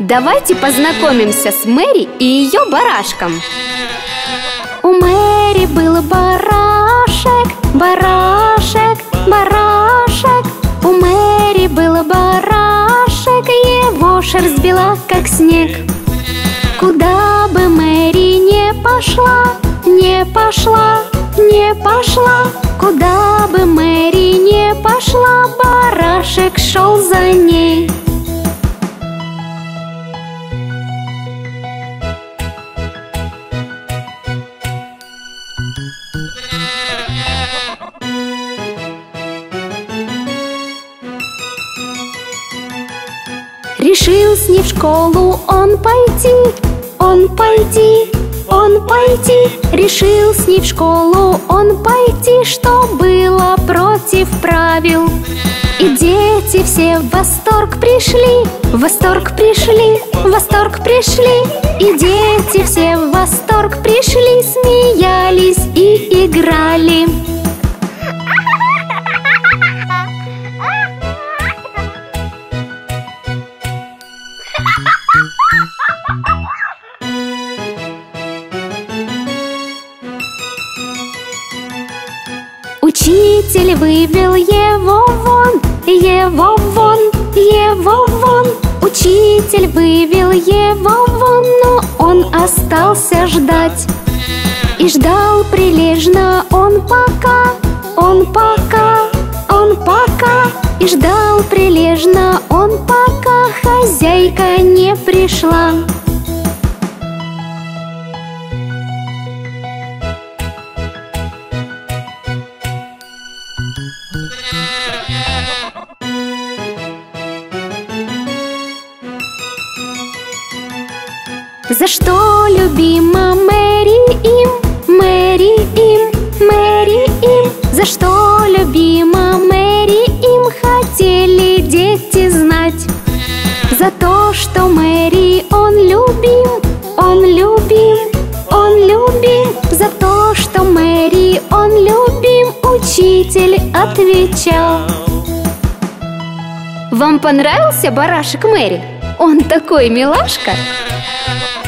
давайте познакомимся с Мэри и ее барашком. У Мэри был барашек, барашек, барашек. У Мэри был барашек, его шерсть бела, как снег. Куда бы Мэри не пошла, не пошла, не пошла, куда бы Мэри не пошла, барашек шел за ней. Решил с ней в школу он пойти, он пойти, он пойти. Решил с ней в школу он пойти, что было против правил. И дети все в восторг пришли, в восторг пришли, в восторг пришли. И дети все в восторг пришли, смеялись и играли. Учитель вывел его вон, его вон, его вон. Учитель вывел его вон, но он остался ждать. И ждал прилежно он пока, он пока, он пока. И ждал прилежно он пока хозяйка не пришла. За что любима Мэри им, Мэри им, Мэри им? За что любима Мэри им, хотели дети знать? За то, что Мэри он любим, он любим, он любим. За то, что Мэри он любим, учитель отвечал. Вам понравился барашек Мэри? Он такой милашка!